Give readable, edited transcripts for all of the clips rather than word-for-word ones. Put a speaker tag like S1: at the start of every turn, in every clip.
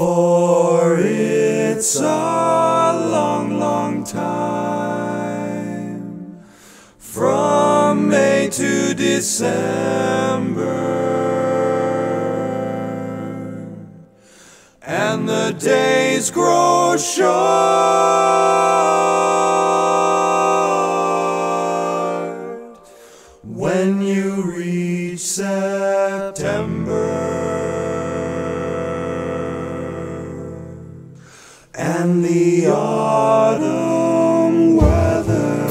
S1: For it's a long, long time from May to December, and the days grow short when you reach September. And the autumn weather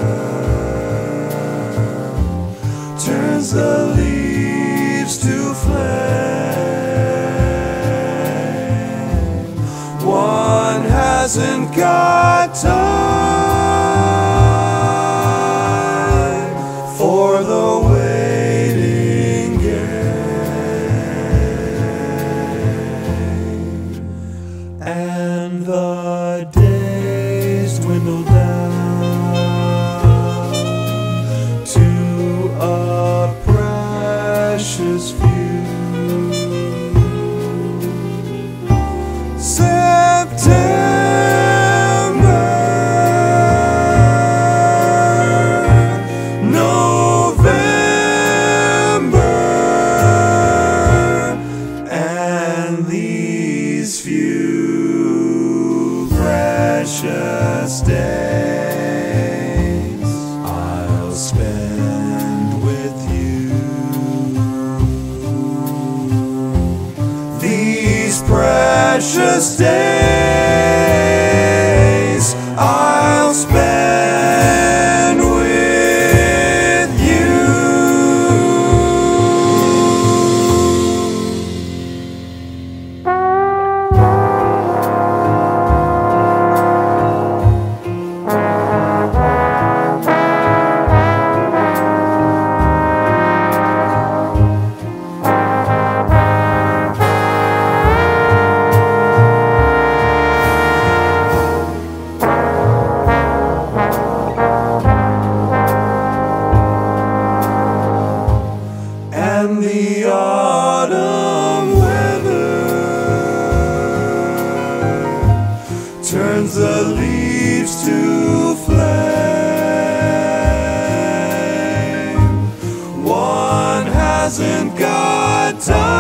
S1: turns the leaves to flame. One hasn't got time for the waiting game. And the days dwindle down to a precious few. September, November, and these few precious days I'll spend with you. These precious days I'll spend with you. And the autumn weather turns the leaves to flame. One hasn't got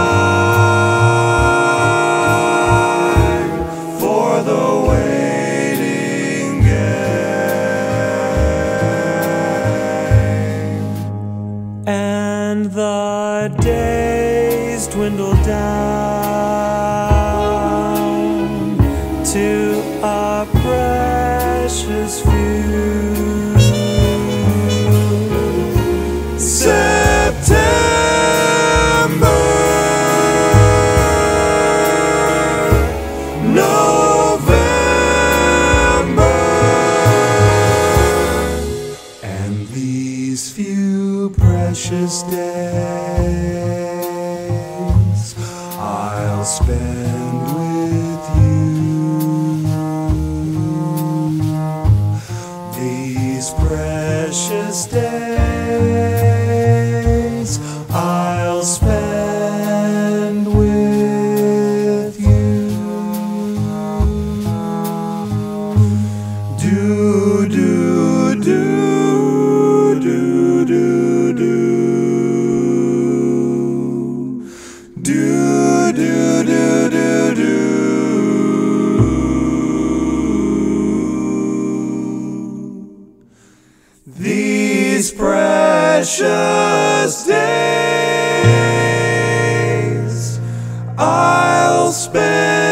S1: time for the waiting game. And the days dwindle down to a precious few. September, November, and these few precious days I'll spend with you. These precious days I'll spend with you. Do, do, do, do, do, do. Do, do, do, do, do. These precious days I'll spend